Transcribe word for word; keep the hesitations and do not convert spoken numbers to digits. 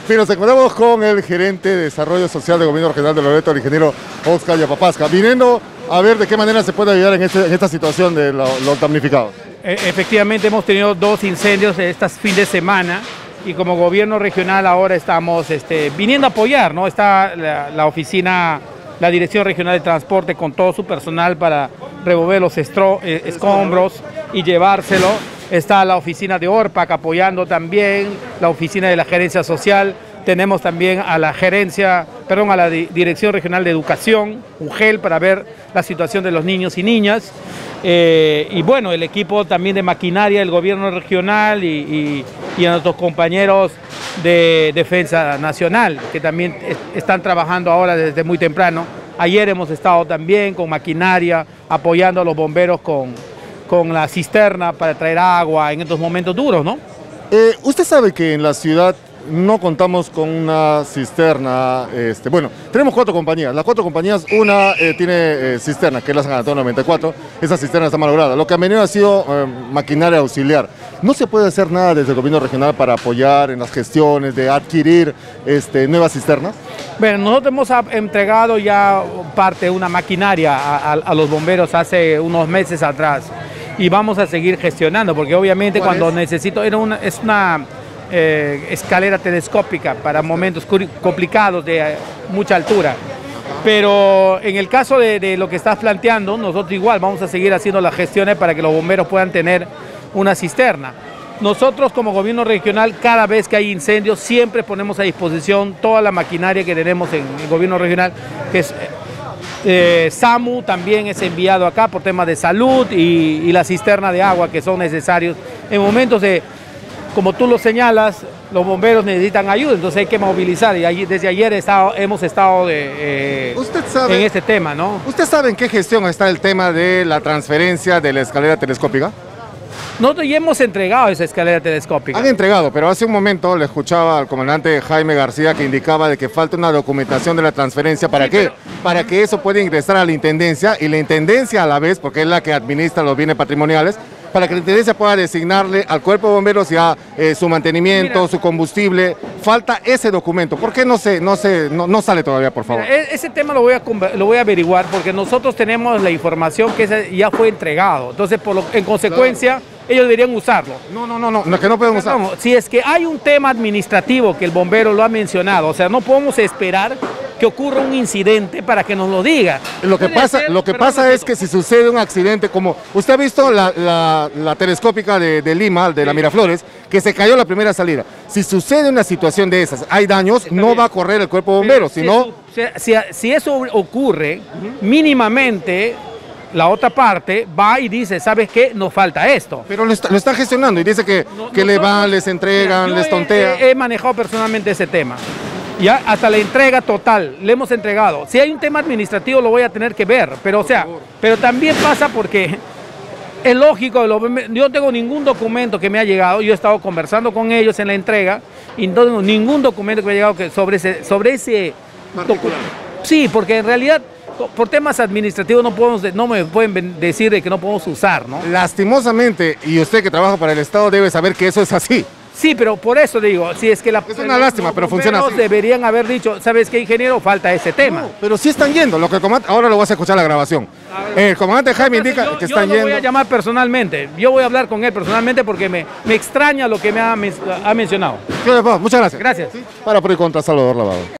Bien, nos encontramos con el gerente de Desarrollo Social del Gobierno Regional de Loreto, el ingeniero Oscar Yapapazca, viniendo a ver de qué manera se puede ayudar en, este, en esta situación de lo, los damnificados. Efectivamente, hemos tenido dos incendios este fin de semana y como gobierno regional ahora estamos este, viniendo a apoyar, ¿no? Está la, la oficina, la Dirección Regional de Transporte con todo su personal para remover los estro, eh, escombros y llevárselo. Está la oficina de ORPAC apoyando también, la oficina de la gerencia social. Tenemos también a la gerencia, perdón, a la Dirección Regional de Educación, U G E L, para ver la situación de los niños y niñas. Eh, y bueno, el equipo también de maquinaria del gobierno regional y, y, y a nuestros compañeros de Defensa Nacional, que también est están trabajando ahora desde muy temprano. Ayer hemos estado también con maquinaria, apoyando a los bomberos con, con la cisterna para traer agua en estos momentos duros, ¿no? Eh, usted sabe que en la ciudad no contamos con una cisterna, este, bueno, tenemos cuatro compañías, las cuatro compañías, una eh, tiene eh, cisterna, que es la San Antonio noventa y cuatro, esa cisterna está malograda, lo que han venido ha sido eh, maquinaria auxiliar. ¿No se puede hacer nada desde el gobierno regional para apoyar en las gestiones de adquirir este, nuevas cisternas? Bueno, nosotros hemos entregado ya parte de una maquinaria a, a, a los bomberos hace unos meses atrás y vamos a seguir gestionando, porque obviamente cuando es? necesito, era una, es una... Eh, escalera telescópica para momentos complicados de eh, mucha altura, pero en el caso de, de lo que estás planteando, nosotros igual vamos a seguir haciendo las gestiones para que los bomberos puedan tener una cisterna. Nosotros como gobierno regional, cada vez que hay incendios, siempre ponemos a disposición toda la maquinaria que tenemos en el gobierno regional, que es eh, SAMU también es enviado acá por temas de salud y, y la cisterna de agua que son necesarios en momentos de... Como tú lo señalas, los bomberos necesitan ayuda, entonces hay que movilizar y allí, desde ayer he estado, hemos estado de, eh, ¿Usted sabe, en este tema, ¿no? ¿Usted sabe en qué gestión está el tema de la transferencia de la escalera telescópica? Nosotros ya hemos entregado esa escalera telescópica. Han entregado, pero hace un momento le escuchaba al comandante Jaime García que indicaba de que falta una documentación de la transferencia. ¿Para sí, qué? Pero... Para que eso pueda ingresar a la Intendencia y la Intendencia a la vez, porque es la que administra los bienes patrimoniales, para que la Intendencia pueda designarle al Cuerpo de Bomberos ya eh, su mantenimiento, mira, su combustible. Falta ese documento. ¿Por qué no, se, no, se, no, no sale todavía, por favor? Mira, ese tema lo voy, a, lo voy a averiguar porque nosotros tenemos la información que ese ya fue entregado. Entonces, por lo, en consecuencia, claro, ellos deberían usarlo. No, no, no, no, no, que no pueden usar. No, si es que hay un tema administrativo que el bombero lo ha mencionado, o sea, no podemos esperar que ocurra un incidente para que nos lo diga. Lo que pasa, ser, lo que pasa es que si sucede un accidente, como usted ha visto la, la, la telescópica de, de Lima, de la Miraflores, que se cayó la primera salida. Si sucede una situación de esas, hay daños, Está no bien. va a correr el cuerpo de bomberos, sino... Si, si, si eso ocurre, uh-huh. mínimamente... La otra parte va y dice, ¿sabes qué? Nos falta esto. Pero lo está, lo está gestionando y dice que, no, que no, le van, les entregan, mira, les tontea. He, he manejado personalmente ese tema. Ya hasta la entrega total, le hemos entregado. Si hay un tema administrativo lo voy a tener que ver, pero o sea, pero también pasa porque es lógico, lo, yo no tengo ningún documento que me ha llegado, yo he estado conversando con ellos en la entrega y no tengo ningún documento que me ha llegado que sobre ese, sobre ese documento. Sí, porque en realidad... Por temas administrativos no podemos, no me pueden decir de que no podemos usar, ¿no? Lastimosamente, y usted que trabaja para el Estado debe saber que eso es así. Sí, pero por eso digo, si es que la... Es una lástima, pero funciona así. Deberían haber dicho, ¿sabes qué, ingeniero? Falta ese tema. No, pero sí están yendo, lo que el comandante, ahora lo vas a escuchar la grabación. El comandante Jaime indica yo, que yo están lo yendo. Yo voy a llamar personalmente, yo voy a hablar con él personalmente porque me, me extraña lo que me ha, ha mencionado. Muchas gracias. Gracias. ¿Sí? Para por y contra Salvador Lavado.